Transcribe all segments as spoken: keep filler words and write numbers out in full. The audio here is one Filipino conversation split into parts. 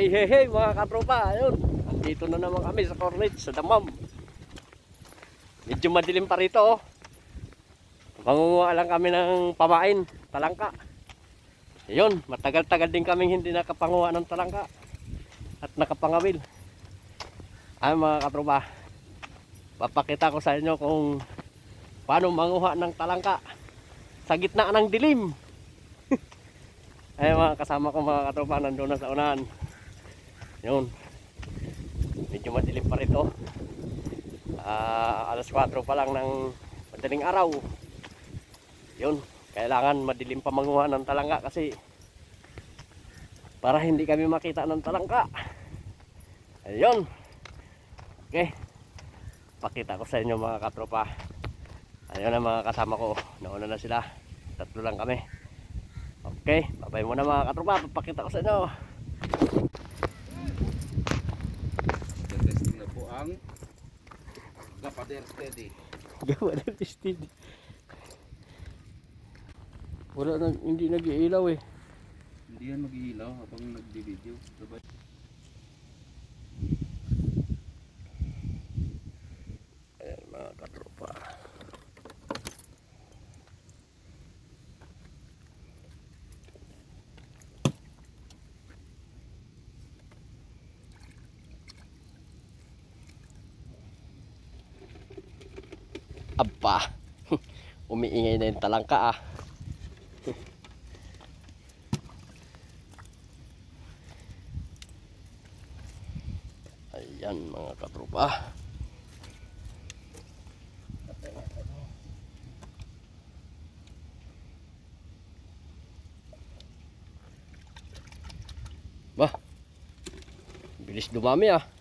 hey hey mga katropa, ayun. Andito na naman kami sa Cornet, sa Damam. Medyo madilim pa rito oh. Mangunguha lang kami ng pamain, talangka. Ayun, matagal-tagal din kaming hindi nakapanguha ng talangka at nakapangawil. Ay mga katropa, papakita ko sa inyo kung paano manguha ng talangka sa gitna ng dilim. Ay mga kasama ko mga katropa, nandun na sa unahan. Yun, medyo madilim pa rito. uh, alas kwatro pa lang ng madaling araw. Yun, kailangan madilim pa manguha ng talangka kasi para hindi kami makita ng talangka. Ayun, okay, pakita ko sa inyo mga katropa. Ayun na mga kasama ko, nauna na sila, tatlo lang kami. Okay, babay muna mga katropa, papakita ko sa inyo. Testing na po ang Gapader Steady. Gapader Steady. Wala na, hindi nag-iilaw eh. Hindi yan mag-iilaw habang nagdi-video. Sabay. Ayan mga katropa. Aba, umiingay na yung talangka ah. Ayan mga katropa. Bah, bilis dumami ah.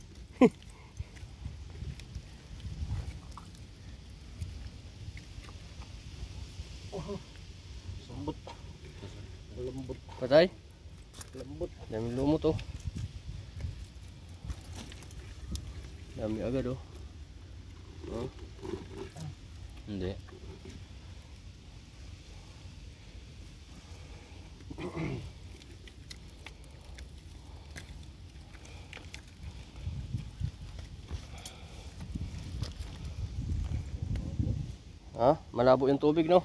Lambot. Lambot. Patay? Lambot. Dami lumot oh. Dami agad oh. Oh. Hindi. Ha? Malabo yung tubig no?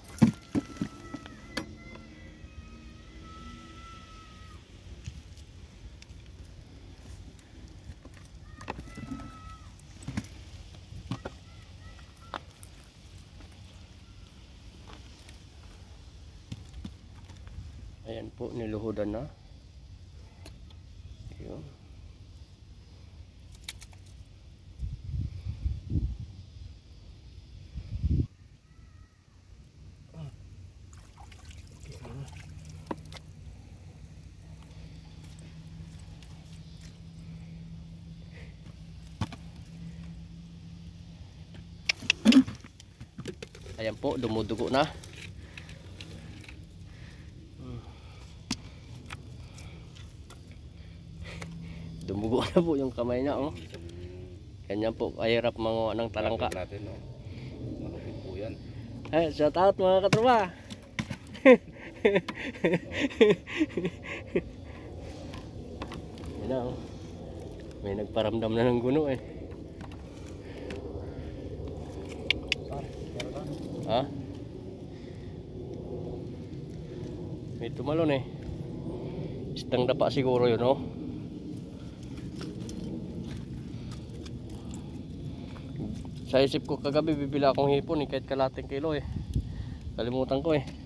Ayan po, niluhudan na. Ayun. Ayan po, dumudugo na. Dumugo na po yung kamay na oh. Ganyan po, kahirap manguha ng talangka. Natin, no? Malupit po yan. Ay, shout out mga katropa. Yan na oh. May nagparamdam na ng guno eh. Ha? May tumalon eh. Istang dapa siguro yun oh. Sa isip ko kagabi bibila akong hipon eh, kahit kalating kilo eh. Kalimutan ko eh.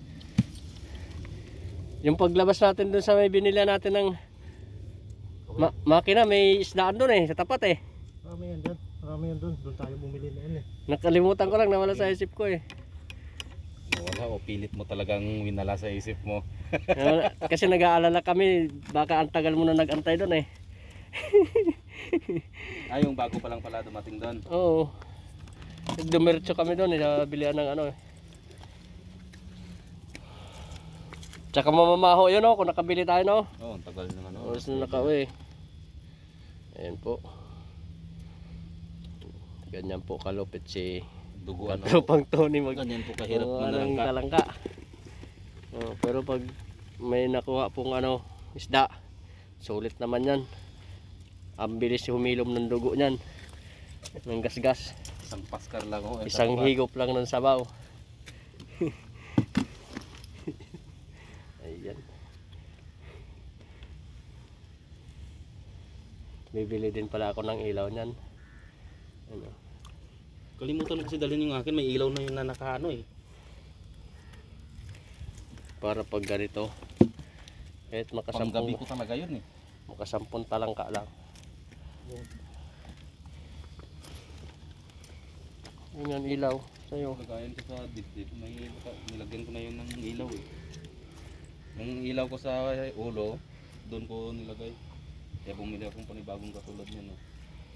Yung paglabas natin dun sa may binila natin ng ma makina, may isdaan dun eh, sa tapat eh. Marami yan dyan, marami yan dun, dun tayo bumili na yan eh. Nakalimutan ko lang, nawala sa isip ko eh. Wala o pilit mo talagang winala sa isip mo. Kasi nag-aalala kami, baka ang tagal mo na nag-antay dun eh. Ah, yung bago pa lang pala dumating doon. Oo. Dumiretso kami doon, nabilihan ng ano eh. Tsaka mamamaho yun oh, kung nakabili tayo no. Oo, oh, ang tagal naman oh. Oras na nakauwi. Ayan po. Ganyan po kalupit si duguan Katropang Tony mag ganyan po kahirap ng manalangka. talangka. Oh, pero pag may nakuha pong ano isda, Sulit naman yan. Ang bilis humilom ng dugo niyan. Ng gasgas. Isang paskar lang oh. Isang higop lang ng sabaw. Ayan. Bibili din pala ako ng ilaw niyan. Ano? Kalimutan ko kasi dalhin yung akin. May ilaw na yun na nakaano eh. Para pag ganito. Kahit Panggabi makasampung, ko talaga yun eh. makasampung talangka lang. Yun ang ilaw sa'yo. Lagayan ko sa dibdib. May nilagyan ko na yun ng ilaw eh. Yung ilaw ko sa ulo, doon ko nilagay. Kaya bumili akong panibagong katulad niyan. Oh.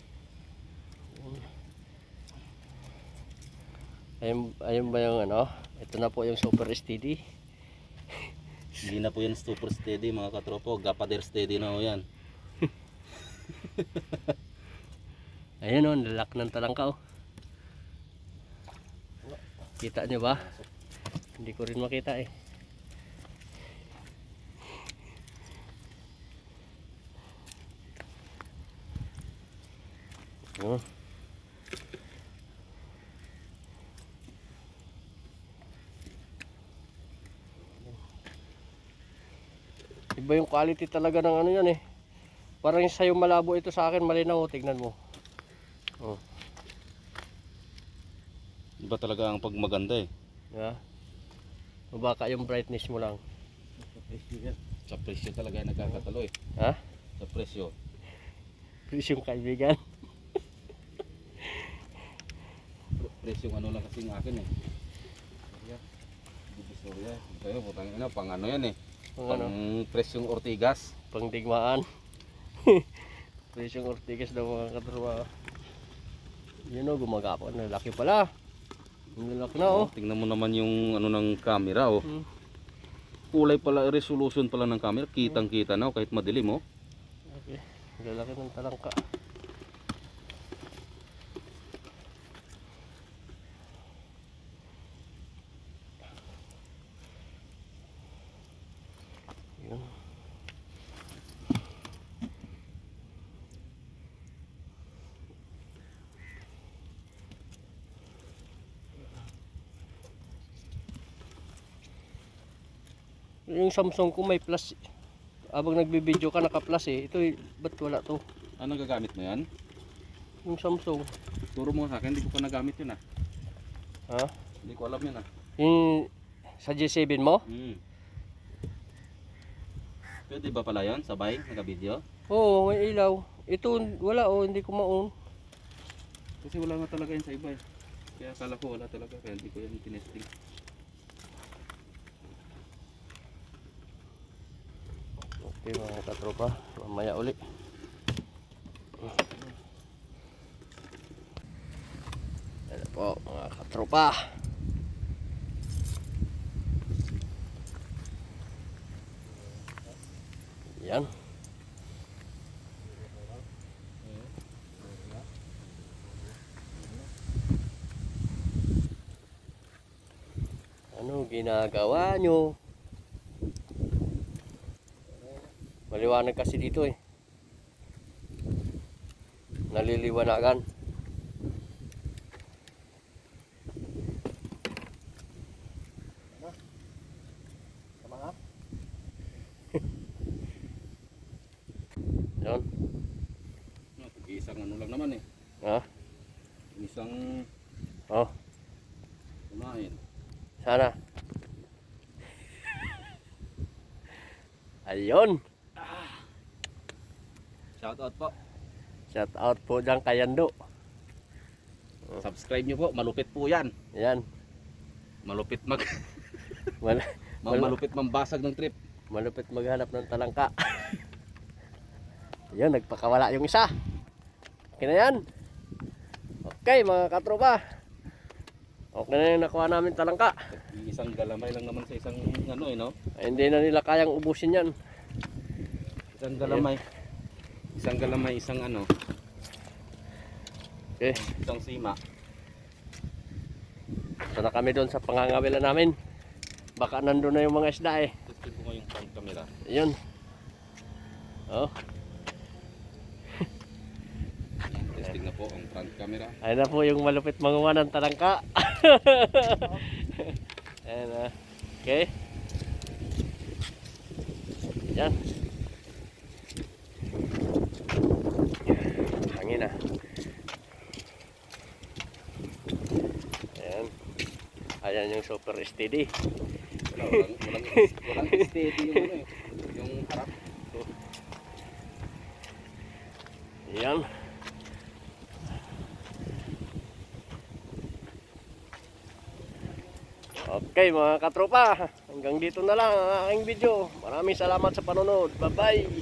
Ayun, ayun ba yung ano? Ito na po yung super steady. Hindi na po yan super steady mga katropo. Gapader steady na o yan. Ayun o, nalak ng talangka o. Kita nyo ba? Hindi ko rin makita eh. Oh. Iba yung quality talaga ng ano yan eh. Parang sa'yo malabo ito, sa akin malinaw. Tignan mo. Oh. Iba talaga ang pagmaganda eh. Yeah. O baka yung brightness mo lang. Sa presyo talaga yung nagkakatalo eh. Ha? Sa presyo. Please yung kaibigan. Presyo ano lang kasi ng akin eh. Divisoria. Kaya putang ina pang ano yan eh. Pang Pang ano? presyong Ortigas. Pangdigmaan. Presyong Ortigas daw mga katrabaho. Yun o, gumagapon. Lalaki pala. Lalaki na oh. Tingnan mo naman yung ano ng camera oh. Hmm. Kulay pala, resolution pala ng camera. Kitang kita na oh, kahit madilim oh. Okay. Lalaki ng talangka. Yun. Yung Samsung ko may plus. Abang nagbibideo ka naka-plus eh. Ito ba't wala to? Ano gagamit mo yan? Yung Samsung. Turo mo sa akin, hindi ko pa nagamit yun ah. Ha? Hindi ko alam yun ah. Yung sa G seven mo? Hmm. Pwede ba pala yun? Sabay, naka-video? Oo, may ilaw. Ito wala oh, hindi ko ma-on. Kasi wala nga talaga yun sa iba eh. Kaya akala ko wala talaga, kaya hindi ko yan tinesting. Okay mga katropa, mamaya uli. Yan po mga katropa. Yan. Ano ginagawa nyo? Maliwanag kasi dito eh. Naliliwanagan. Yan. Isang ano lang naman eh. Ha? Isang Oh, kumain. sana. Ayun. Shout out po. Shout out po dyan kay Yando. Subscribe nyo po, malupit po yan. Yan. Malupit mag Mal ma- malupit mambasag ng trip. malupit maghanap ng talangka. Ayun, nagpakawala yung isa. Okay na yan. Okay mga katropa. Okay na yung nakuha namin talangka. Isang galamay lang naman sa isang ano eh no. Ay, hindi na nila kayang ubusin yan. Isang galamay. Isang galamay, isang ano, Okay. isang sima. Sana kami doon sa pangangawila namin. Baka nandun na yung mga isda eh. Testin ko ngayong front camera. Ayun. Oh, Yan, testing na po ang front camera. ayun na po yung malupit manguha ng talangka. Ayan na. Okay. Yan. Hangin na. Ayan. Ayan yung super steady. Wala, walang, walang, walang steady yung ano eh. Yung harap. Yan. Okay mga katropa, hanggang dito na lang ang aking video. Maraming salamat sa panonood. Bye bye.